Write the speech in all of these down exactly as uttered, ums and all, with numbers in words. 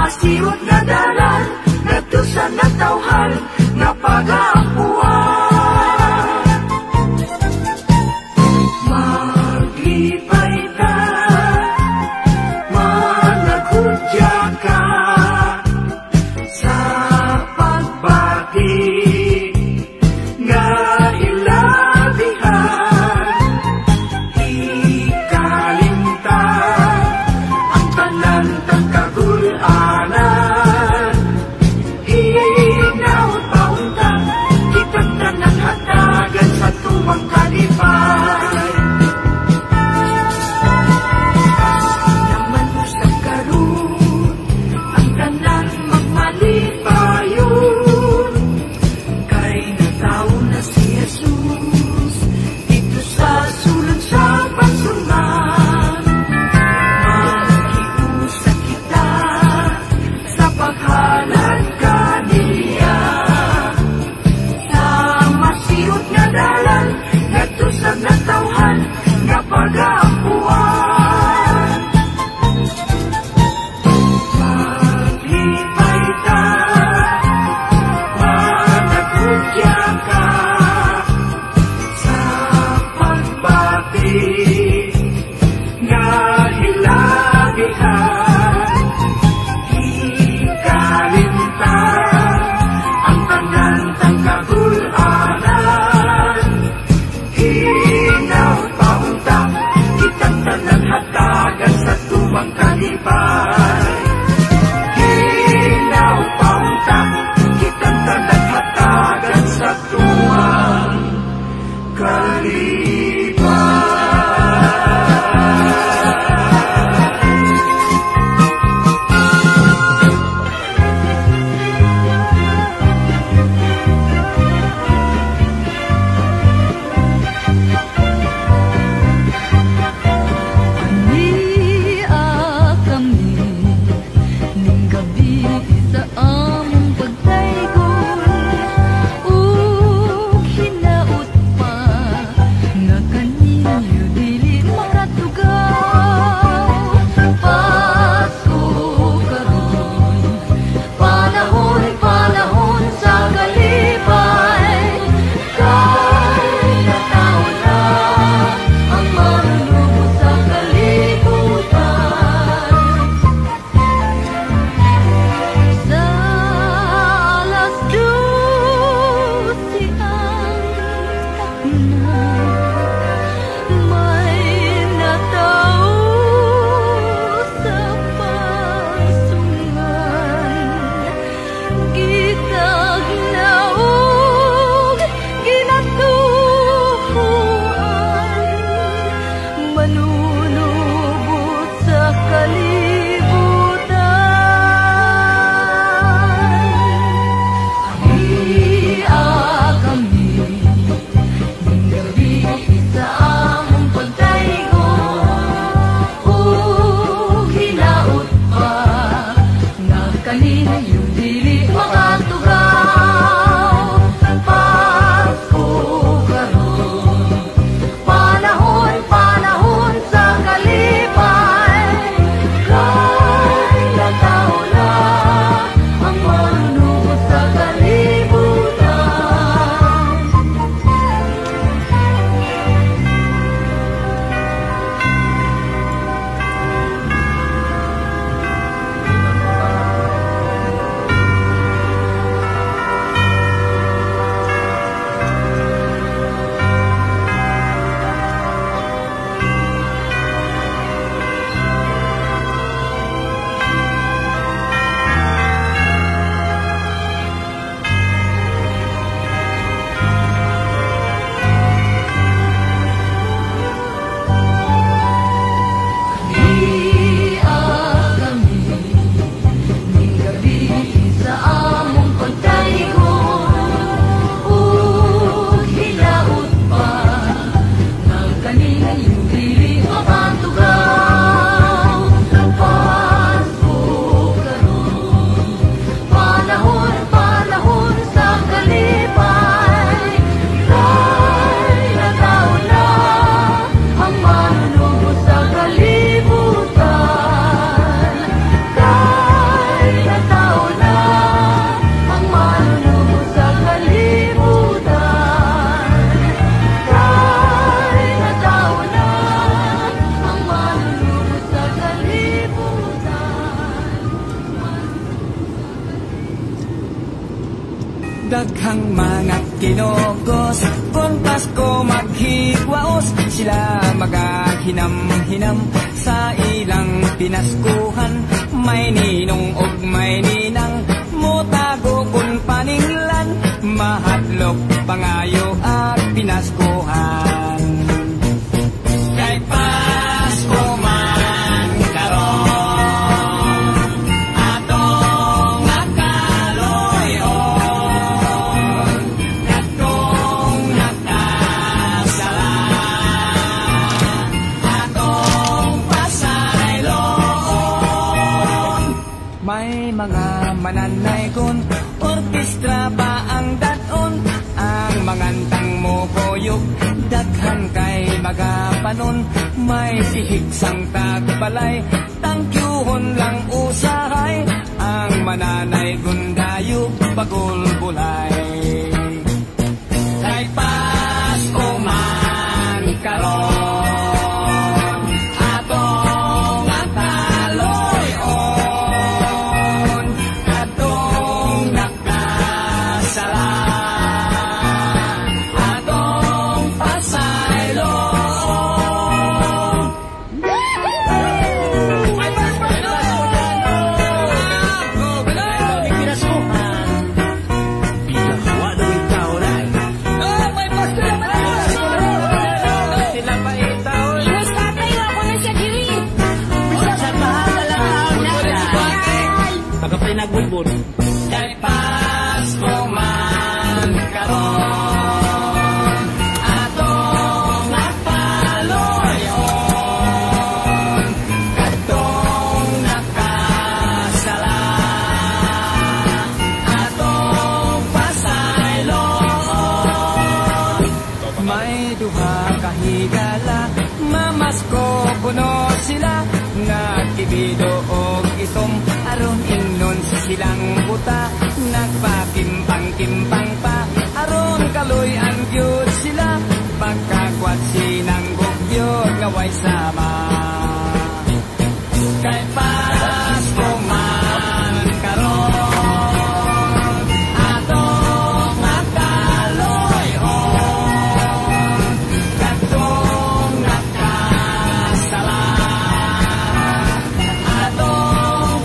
Masiot nga dalan, nagtusan na tawhan, nga pag-aapuan. Maglipay ka, managhudya ka, sa pagbati nga ilabihan. Ikalimtan ang tanan ng kagulanan, inaw Daghang mga kinogos, kung Pasko maghigwaos, sila magahinam-hinam sa ilang pinaskuhan. May ninong og may ninang, mutago kung paninglan, mahadlok pangayo at pinaskuhan. Kay Pasko man karon, atong nakaloyon, katong nakasala, atong pasayloon. May mga mananay kun orkestra pa ang daton, ang mangantang mo koyok, daghan kay magapanon. May sihig sang tagbalay, tangkyuhon lang usahay, ang mananay gundayog bagol-bulay. Kay Pasko man karon, atong nakaloyon, atong nakasala, atong pasayloon. Nagbubod kay Pasko man karon, atong nakaloyon, katong nakasala, atong pasayloon. May duha kahigala, mamasko kuno sila, nagkibido og itom aron ingnon sa silang buta, nagpakimpang-kimpang pa aron kaluy-an gyud sila, pagkakwat sinang gugyod nga way sama. Kay Pasko man karon, atong nakaloyon, katong nakasala, atong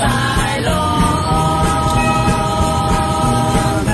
pasayloon.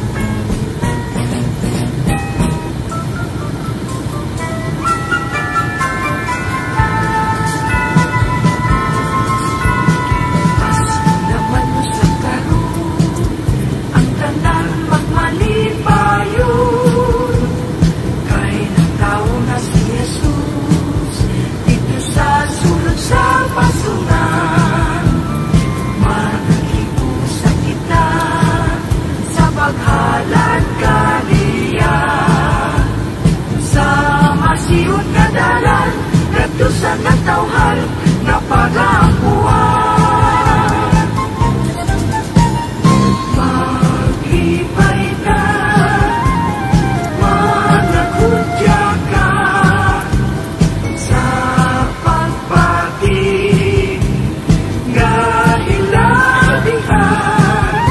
Pasko naman sa karon, ang tanan magmalipayon, kay nagtao na si Jesus dito sa sulod sa basuran. Magkiusap kita sa paghalad kaniya, sa masiyon nga dalan, kadto sa natawhal nga pag-aapuan. Maghipay ka, manakudya ka, sa pagpati nga hilabihan,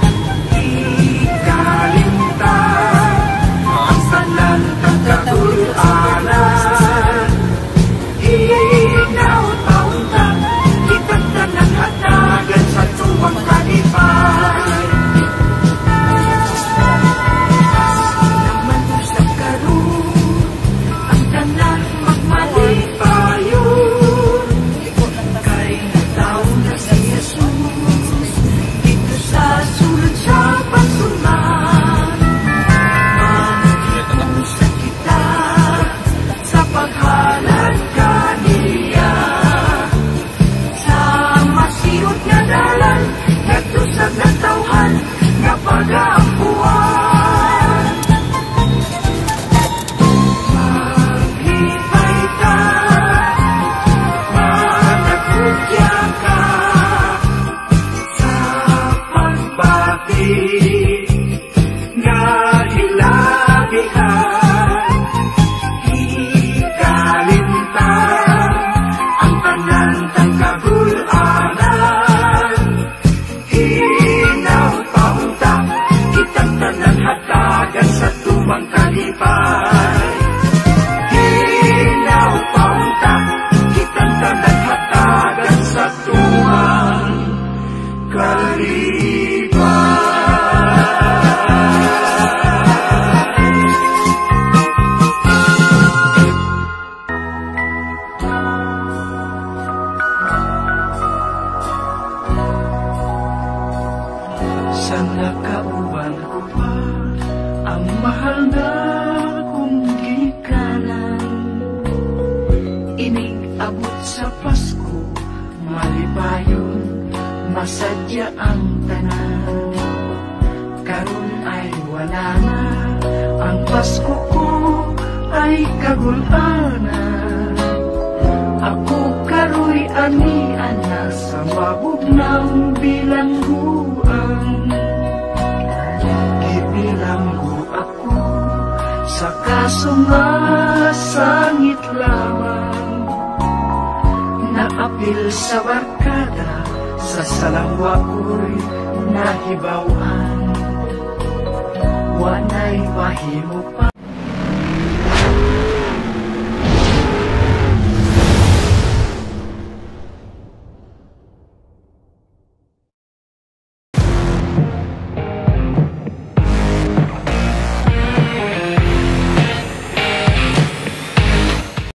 ikalimtan ang tanan kagul-anan. Inaw taon-ta, kitang tanan hatagan sa tuwang kalipay. Pasko naman sa karon, ang tanan magmalipayon, kay nagtao na si Jesus dito sa sulod sa basulan. Magkiusap kita sa paghalad kaniya, sa masiyot nga dalan, kadto sa natawhan nga pag-aapuan. Maghipay ka, manakudya ka, sa pagpati nga hilabihan, ikalimtan ang tanan kang kagul-anan. Inaw taon-ta, Bisan nakauban ko pa ang mahal na kong gikanan. Inig abot sa Pasko, malipayon, masadya ang tanan. Karon ay wala na, ang Pasko ko ay kagulanan. Ako karoy ani ana sa mabugnaw bilangguan. Gibilanggo ako sa kaso nga sangit lamang. Naapil sa barkada, sa salangwa ko'y nahibawan. Wanay mahimo pa